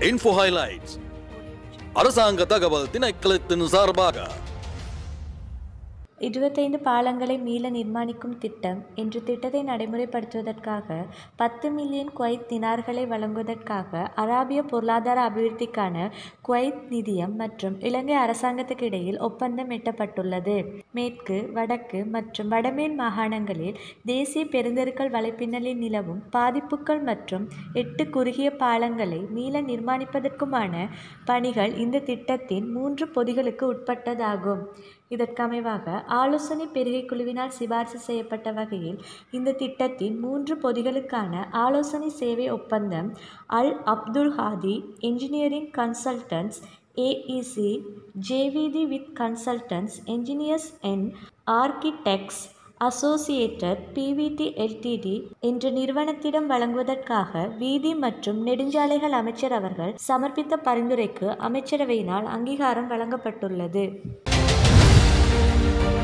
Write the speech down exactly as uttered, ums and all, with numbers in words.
Info highlights அரசாங்க தகவல் திணைக்களத்தின் சார்பாக இருபத்தைந்து பாலங்களை மீள நிர்மாணிக்கும் திட்டம் என்ற திட்டத்தை நடைமுறைப்படுத்துவதற்காக பத்து மில்லியன் குவைத் தினார்களை வழங்குவதற்காக அராபிய பொருளாதார அபிவிருத்திக்கான குவைத் நிதியம் மற்றும் இலங்கை அரசாங்கத்துக்கு இடையில் ஒப்பந்தம் எட்டப்பட்டுள்ளது. மேற்கு, வடக்கு மற்றும் வடமேல் மாகாணங்களில் தேசிய பெருந்தெருக்கள் வலைப்பின்னலில் நிலவும் பாதிப்புகள் மற்றும் எட்டு குறுகிய பாலங்களை மீள நிர்மாணிப்பதற்குமான பணிகள் இந்த திட்டத்தின் மூன்று பொதிகளுக்கு உட்பட்டதாகும். இதற்கமைவாக ஆலோசனை பெருகை குழுவினால் சிபார்சு செய்யப்பட்ட வகையில் இந்த திட்டத்தின் மூன்று பொதிகளுக்கான ஆலோசனை சேவை ஒப்பந்தம் Al Abdul Hadi engineering consultants AEC JVD with consultants engineers and architects associated PVT LTD என்ற நிறுவனத்திடம் வழங்குவதற்காக வீதி மற்றும் நெடுஞ்சாலைகள் அமைச்சர் அவர்கள் சமர்ப்பித்த பரிந்துரைக்கு அமைச்சரவையினால் அங்கீகாரம் வழங்கப்பட்டுள்ளது.